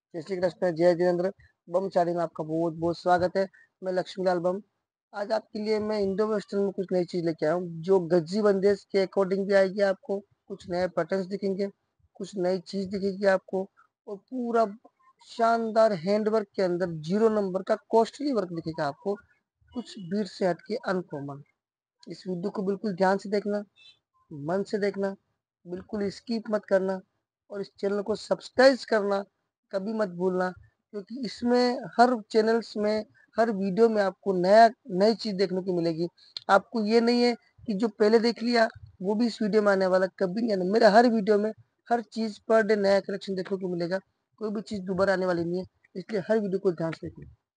जय श्री कृष्ण, जय जिनेन्द्र। बम चारी में आपका बहुत बहुत स्वागत है। मैं लक्ष्मीलाल बम। आज आपके लिए मैं इंडो वेस्टर्न में कुछ नई चीज लेके आया हूँ, जो गज्जी बंदेज के अकॉर्डिंग भी आएगी। आपको कुछ नए पैटर्न्स दिखेंगे, कुछ नई चीज दिखेगी आपको, और पूरा शानदार हैंडवर्क के अंदर 0 नंबर का कॉस्टली वर्क दिखेगा आपको, कुछ भीड़ से हटके अनकॉमन। इस वीडियो को बिल्कुल ध्यान से देखना, मन से देखना, बिल्कुल स्किप मत करना, और इस चैनल को सब्सक्राइब करना कभी मत भूलना, क्योंकि इसमें हर चैनल्स में, हर वीडियो में आपको नई चीज देखने को मिलेगी। आपको ये नहीं है कि जो पहले देख लिया वो भी इस वीडियो में आने वाला, कभी नहीं आने। मेरे हर वीडियो में हर चीज पर डे नया कलेक्शन देखने को मिलेगा, कोई भी चीज दोबारा आने वाली नहीं है, इसलिए हर वीडियो को ध्यान से देखिए।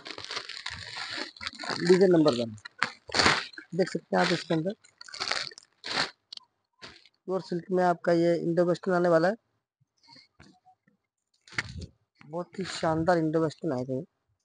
डिजाइन नंबर 1 देख सकते हैं आप। इसके अंदर प्योर सिल्क में आपका ये इंडो वेस्टर्न आने वाला है। बहुत ही शानदार इंडो वेस्टर्न आएगा।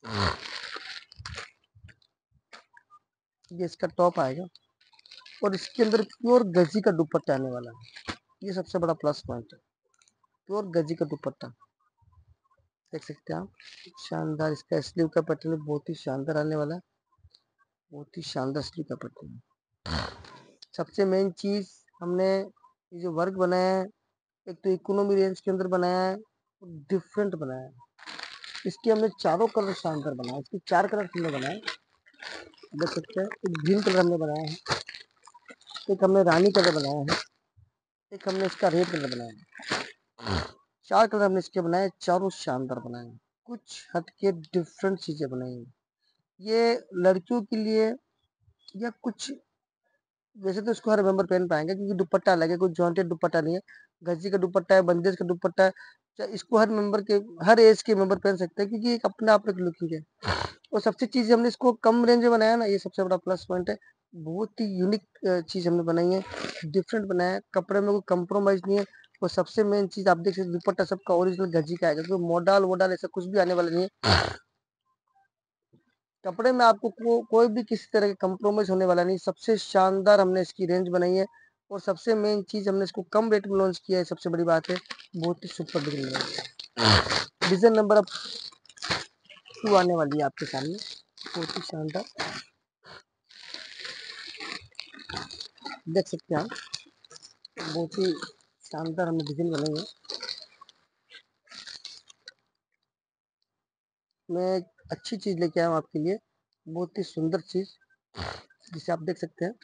ये इसका टॉप आएगा, और इसके अंदर प्योर गजी का दुपट्टा आने वाला है। ये सबसे बड़ा प्लस पॉइंट है, प्योर गजी का दुपट्टा। देख सकते हैं आप, शानदार। इसका स्लीव का पैटर्न बहुत ही शानदार आने वाला है, बहुत ही शानदार स्लीव का पैटर्न। सबसे मेन चीज, हमने ये जो वर्क बनाया है, एक तो इकोनॉमी रेंज के अंदर बनाया है, डिफरेंट बनाया है। इसके हमने चारों कलर शानदार बनाया है। इसके 4 कलर हमने बनाए, देख सकते हैं। एक ग्रीन कलर हमने बनाया है, एक हमने रानी कलर बनाया है, एक हमने इसका रेड कलर बनाया है। 4 कलर हमने इसके बनाए, चारों शानदार बनाए हैं। कुछ हटके डिफरेंट चीजें बनाई हैं ये लड़कियों के लिए, या कुछ। वैसे तो इसको हर मेंबर पहन पाएंगे, क्योंकि दुपट्टा अलग है, कुछ जॉइंटेड दुपट्टा नहीं है। गज्जी का दुपट्टा है, बंदेज का दुपट्टा है। इसको हर मेंबर के, हर एज के मेंबर पहन सकते हैं, क्योंकि एक अपना आप लुकिंग है। और सबसे चीज हमने इसको कम रेंज में बनाया ना, ये सबसे बड़ा प्लस पॉइंट है। बहुत ही यूनिक चीज हमने बनाई है, डिफरेंट बनाया है। कपड़े में कोई कंप्रोमाइज नहीं है। और सबसे मेन चीज आप देख सकते, दुपट्टा सबका ओरिजिनल गज्जी का आएगा, कोई मॉडल वोडल ऐसा कुछ भी आने वाला नहीं है। कपड़े में आपको कोई भी किसी तरह का कंप्रोमाइज होने वाला नहीं। सबसे शानदार हमने इसकी रेंज बनाई है, और सबसे मेन चीज हमने इसको कम रेट में लॉन्च किया है, सबसे बड़ी बात है। बहुत ही सुपर डिजाइन है। डिजाइन नंबर अब 2 आने वाली है आपके सामने, बहुत ही शानदार। देख सकते हैं आप, बहुत ही शानदार हमने डिजाइन बनाई है। मैं एक अच्छी चीज लेके आया हूँ आपके लिए, बहुत ही सुंदर चीज, जिसे आप देख सकते हैं।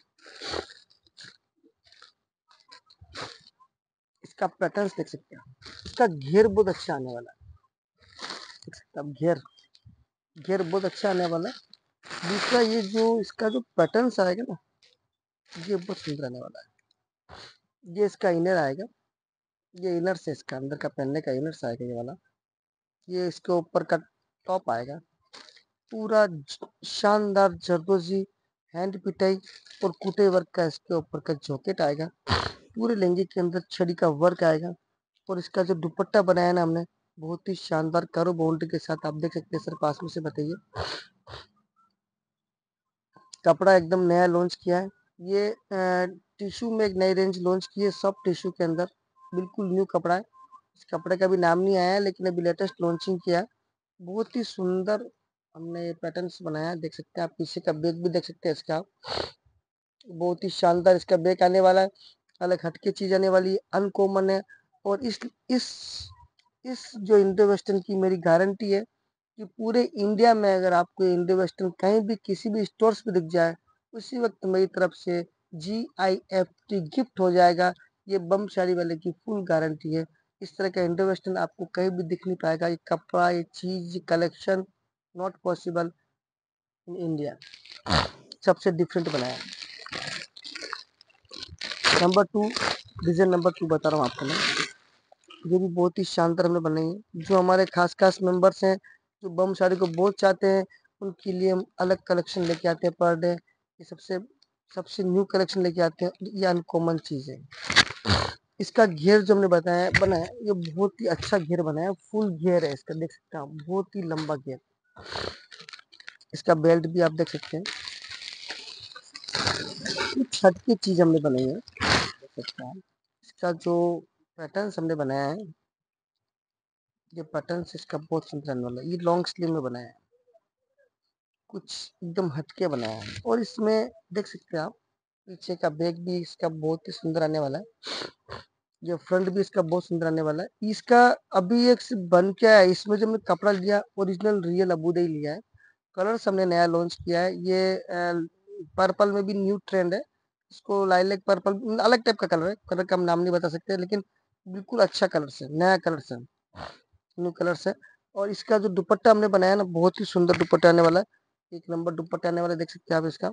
इसका पैटर्न देख सकते हैं, इसका घेर बहुत अच्छा आने वाला है। देख सकते हैं आप, घेर घेर बहुत अच्छा आने वाला है। दूसरा, ये जो इसका जो पैटर्न आएगा ना, ये बहुत सुंदर आने वाला है। ये इसका इनर आएगा, ये इनर से इसका अंदर का पहनने का इनर से आएगा ये वाला। ये इसके ऊपर का टॉप आएगा, पूरा शानदार जरदोजी हैंड पिटाई और कुटे वर्क का इसके ऊपर का जॉकेट आएगा। पूरे लहंगे के अंदर छड़ी का वर्क आएगा, और इसका जो दुपट्टा बनाया ना हमने, बहुत ही शानदार करो बाउंड्री के साथ। आप देख सकते हैं सर, पास में से बताइए। कपड़ा एकदम नया लॉन्च किया है। ये टिश्यू में एक नई रेंज लॉन्च की है, सॉफ्ट टिश्यू के अंदर, बिल्कुल न्यू कपड़ा है। इस कपड़े का भी नाम नहीं आया है, लेकिन अभी लेटेस्ट लॉन्चिंग किया है। बहुत ही सुंदर हमने ये पैटर्न्स बनाया है। देख सकते हैं आप, पीछे का बैग भी देख सकते हैं इसका आप। बहुत ही शानदार इसका बैग आने वाला है, अलग हटके चीज आने वाली है, अनकॉमन है। और इस इस जो इंडो वेस्टर्न की मेरी गारंटी है कि पूरे इंडिया में अगर आपको इंडो वेस्टर्न कहीं भी किसी भी स्टोर्स पे दिख जाए, उसी वक्त मेरी तरफ से GIFT गिफ्ट हो जाएगा। ये बम शादी वाले की फुल गारंटी है। इस तरह का इंडो वेस्टर्न आपको कहीं भी दिख नहीं पाएगा। ये कपड़ा, ये चीज, collection not possible in India. सबसे डिफरेंट बनाया। नंबर 2, डिजाइन नंबर 2 बता रहा हूँ आपको मैं। ये भी बहुत ही शानदार हमने बनाई है। जो हमारे खास खास मेंबर्स हैं, जो बम साड़ी को बहुत चाहते हैं, उनके लिए हम अलग कलेक्शन लेके आते हैं पर डे। ये सबसे सबसे न्यू कलेक्शन लेके आते हैं। ये अनकॉमन चीज है। इसका घेर जो हमने बताया बनाया, ये बहुत ही अच्छा घेर बनाया, फुल घेर है इसका। देख सकते हैं आप, बहुत ही लंबा घेर। इसका बेल्ट भी आप देख सकते हैं। कुछ हटके चीज हमने बनाई है, देख सकते हैं आप। इसका जो पैटर्न हमने बनाया है, ये पैटर्न इसका बहुत सुंदर रहने वाला है। ये लॉन्ग स्लीव में बनाया है, कुछ एकदम हटके बनाया है। और इसमें देख सकते हैं आप, पीछे का बैग भी इसका बहुत ही सुंदर आने वाला है। ये फ्रंट भी इसका बहुत सुंदर आने वाला है। इसका अभी एक बन के आया है, इसमें जो हमने कपड़ा लिया ओरिजिनल रियल अबूधाई लिया है। कलर्स हमने नया लॉन्च किया है। ये पर्पल में भी न्यू ट्रेंड है, इसको लाइलेक पर्पल अलग टाइप का कलर है, कलर का हम नाम नहीं बता सकते, लेकिन बिल्कुल अच्छा कलर है, नया कलर है, न्यू कलर्स है। और इसका जो दुपट्टा हमने बनाया ना, बहुत ही सुंदर दुपट्टा आने वाला है, एक नंबर दुपट्टा आने वाला है। देख सकते हैं आप इसका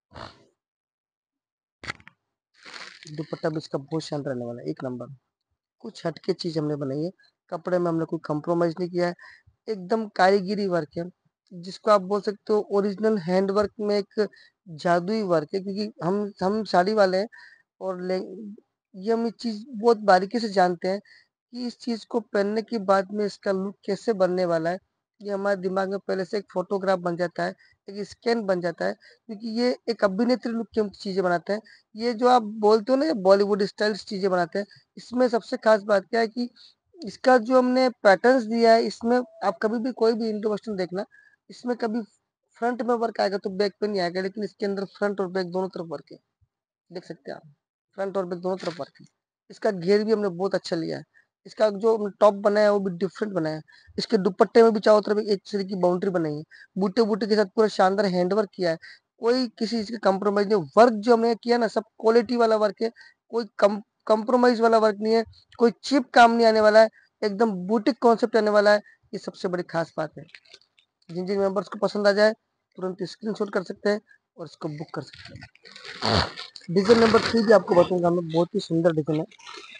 दुपट्टा भी इसका बहुत शानदार रहने वाला है, एक नंबर। कुछ हटके चीज हमने बनाई है, कपड़े में हमने कोई कंप्रोमाइज नहीं किया है, एकदम कारीगिरी वर्क है, जिसको आप बोल सकते हो ओरिजिनल हैंड वर्क में एक जादुई वर्क है। क्योंकि हम साड़ी वाले हैं, और ये हम इस चीज बहुत बारीकी से जानते हैं कि इस चीज को पहनने के बाद में इसका लुक कैसे बनने वाला है। ये हमारे दिमाग में पहले से एक फोटोग्राफ बन जाता है, एक स्कैन बन जाता है, क्योंकि ये एक अभिनेत्री लुक की हम चीजें बनाते हैं। ये जो आप बोलते हो ना, बॉलीवुड स्टाइल चीजें बनाते हैं, इसमें सबसे खास बात क्या है कि इसका जो हमने पैटर्न्स दिया है, इसमें आप कभी भी कोई भी इंडो वेस्टर्न देखना, इसमें कभी फ्रंट में वर्क आएगा तो बैक पे नहीं आएगा, लेकिन इसके अंदर फ्रंट और बैक दोनों तरफ वर्क है। देख सकते हैं आप, फ्रंट और बैक दोनों तरफ वर्क है। इसका घेर भी हमने बहुत अच्छा लिया है। इसका जो टॉप बनाया है वो भी डिफरेंट बनाया है। इसके दुपट्टे में भी चारों तरफ एक तरह की बाउंड्री बनाई है, बूटे बूटे के साथ पूरा शानदार हैंडवर्क किया है। कोई किसी चीज का कंप्रोमाइज नहीं, वर्क जो हमने किया ना सब क्वालिटी वाला वर्क है, कोई कंप्रोमाइज वाला वर्क नहीं है, कोई चिप काम नहीं आने वाला है, एकदम बुटीक कॉन्सेप्ट आने वाला है। ये सबसे बड़ी खास बात है। जिन जिन मेंबर्स को पसंद आ जाए तुरंत स्क्रीनशॉट कर सकते हैं और इसको बुक कर सकते हैं। डिजाइन नंबर 3 भी आपको बताऊंगा मैं, बहुत ही सुंदर डिजाइन है।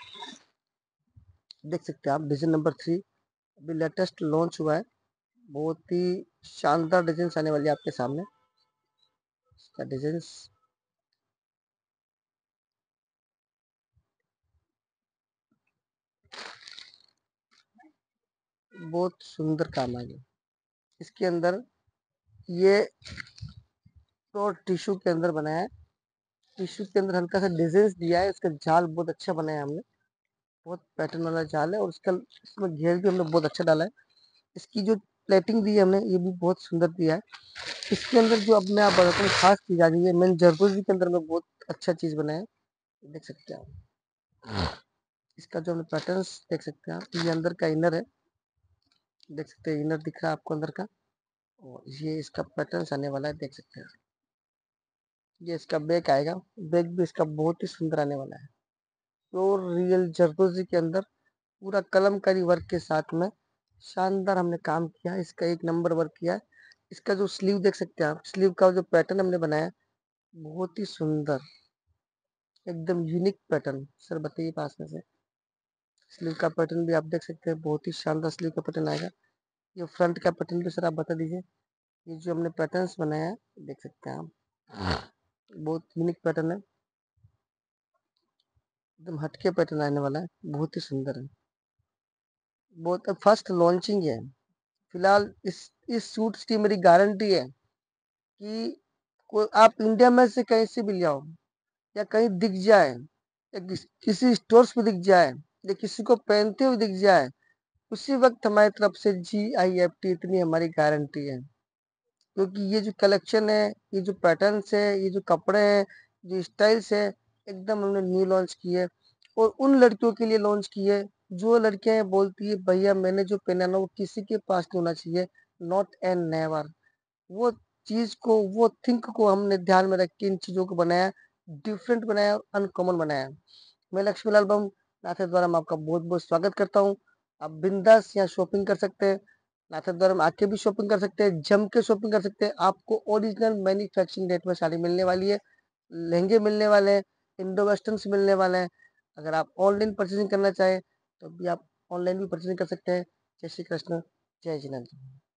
देख सकते हैं आप डिजाइन नंबर 3 अभी लेटेस्ट लॉन्च हुआ है, बहुत ही शानदार डिजाइन आने वाली है आपके सामने। इसका डिजाइन बहुत सुंदर काम आ गया इसके अंदर। ये तो टिश्यू के अंदर बनाया है, टिश्यू के अंदर हल्का सा डिजाइन दिया है, इसका जाल बहुत अच्छा बनाया है हमने, बहुत पैटर्न वाला जाल है। और इसका इसमें घेर भी हमने बहुत अच्छा डाला है। इसकी जो प्लेटिंग दी है हमने, ये भी बहुत सुंदर दिया है। इसके अंदर जो अब मैं आप बताता हूँ खास चीज आ गई है, मैंने जरदोजी के अंदर में बहुत अच्छा चीज बनाया है। देख सकते हैं आप, इसका जो हमने पैटर्न देख सकते हैं आप, ये अंदर का इनर है, देख सकते हैं इनर दिख रहा है आपको अंदर का। और ये इसका पैटर्न आने वाला है, देख सकते हैं। ये इसका बैक आएगा, बैक भी इसका बहुत ही सुंदर आने वाला है, प्योर रियल जरदोजी के अंदर पूरा कलमकारी वर्क के साथ में शानदार हमने काम किया है। इसका एक नंबर वर्क किया है। इसका जो स्लीव देख सकते हैं आप, स्लीव का जो पैटर्न हमने बनाया है, बहुत ही सुंदर, एकदम यूनिक पैटर्न। सर बताइए पास में से, स्लीव का पैटर्न भी आप देख सकते हैं, बहुत ही शानदार स्लीव का पैटर्न आएगा। ये फ्रंट का पैटर्न भी सर आप बता दीजिए। ये जो हमने पैटर्न्स बनाया है, देख सकते हैं आप, बहुत यूनिक पैटर्न है, एकदम हटके पैटर्न आने वाला है, बहुत ही सुंदर है। बहुत फर्स्ट लॉन्चिंग है फिलहाल। इस सूट्स की मेरी गारंटी है कि आप इंडिया में से कहीं से भी ले आओ, या कहीं दिख जाए, या किसी स्टोर्स पे दिख जाए, या किसी को पहनते हुए दिख जाए, उसी वक्त हमारी तरफ से GIFT इतनी हमारी गारंटी है। क्योंकि ये जो कलेक्शन है, ये जो पैटर्न्स है, ये जो कपड़े हैं, जो स्टाइल्स है, एकदम हमने न्यू लॉन्च की है। और उन लड़कियों के लिए लॉन्च की है जो लड़कियां बोलती है भैया मैंने जो पहना ना वो किसी के पास नहीं होना चाहिए, नॉट एंड नेवर। वो चीज को, वो थिंक को हमने ध्यान में रख के इन चीजों को बनाया, डिफरेंट बनाया और अनकॉमन बनाया। मैं लक्ष्मीलाल बम नाथ द्वारा मैं आपका बहुत बहुत स्वागत करता हूँ। आप बिंदास यहाँ शॉपिंग कर सकते हैं, नाथ द्वारा में आके भी शॉपिंग कर सकते हैं, जम के शॉपिंग कर सकते हैं। आपको ओरिजिनल मैन्युफैक्चरिंग रेट में साड़ी मिलने वाली है, लहंगे मिलने वाले हैं, इंडो वेस्टर्न मिलने वाले हैं। अगर आप ऑनलाइन परचेसिंग करना चाहें तो भी आप ऑनलाइन भी परचेसिंग कर सकते हैं। जय श्री कृष्ण, जय जिनेंद्र।